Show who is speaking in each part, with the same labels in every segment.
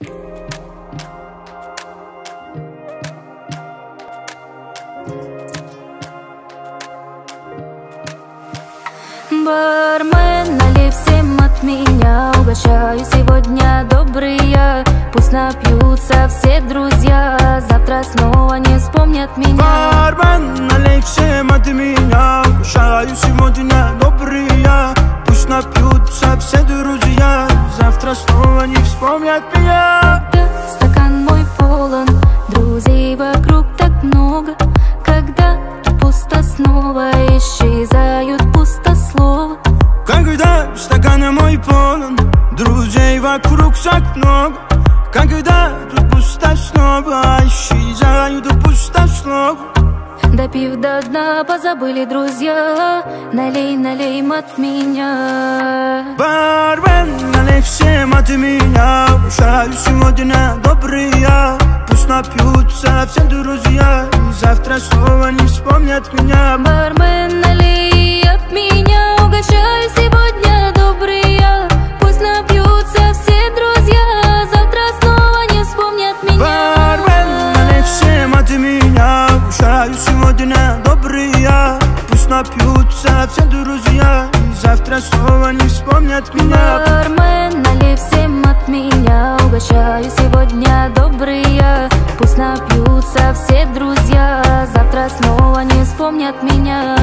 Speaker 1: Бармен, налей всем от меня, угощаю сегодня добрые. Пусть напьются все друзья, завтра снова не вспомнят меня.
Speaker 2: Бармен, налей всем от меня, угощаю сегодня добрые. Пусть напьются все друзья, завтра снова не вспомнят меня.
Speaker 1: Когда стакан мой полон, друзей вокруг так много, когда пусто снова исчезают пустословы.
Speaker 2: Когда стакан мой полон, друзей вокруг так много, когда тут пусто снова исчезают пустословы.
Speaker 1: Допив до дна, позабыли друзья, налей, налей от меня.
Speaker 2: Бармен, налей всем от меня, угощаю сегодня добрые. Пусть напьются все друзья, завтра снова не вспомнят меня.
Speaker 1: Бармен, налей от меня, угощаю сегодня добрые. Пусть напьются все друзья, завтра снова не вспомнят меня.
Speaker 2: Бармен, налей всем от меня, угощаю сегодня добрые. Пусть напьются все друзья, завтра снова не вспомнят меня.
Speaker 1: Бармен, налей всем от меня, угощаю сегодня добрые. Пусть напьются все друзья, завтра снова не вспомнят меня.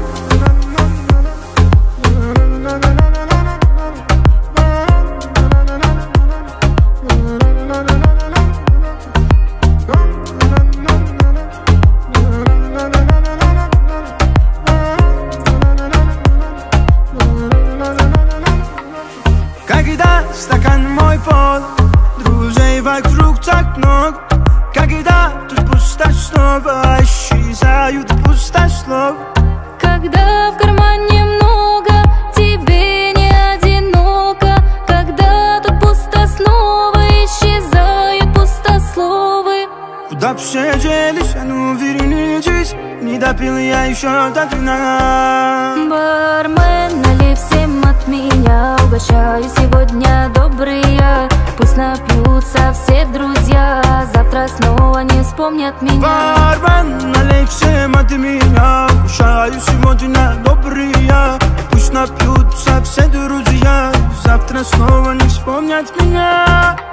Speaker 2: Когда стакан мой полон, друзей вокруг так много, когда тут пусто снова исчезают пустословы.
Speaker 1: Когда в кармане много, тебе не одиноко, когда тут пусто снова исчезают пустословы.
Speaker 2: Куда все делись, а ну вернитесь, не допил я еще до дна.
Speaker 1: Бармен, налей всем от меня, угощаю сегодня добрые. Пусть напьются все друзья, завтра снова не вспомнят меня.
Speaker 2: Бармен, налей всем от меня, угощаю сегодня добрые. Пусть напьются все друзья, завтра снова не вспомнят меня.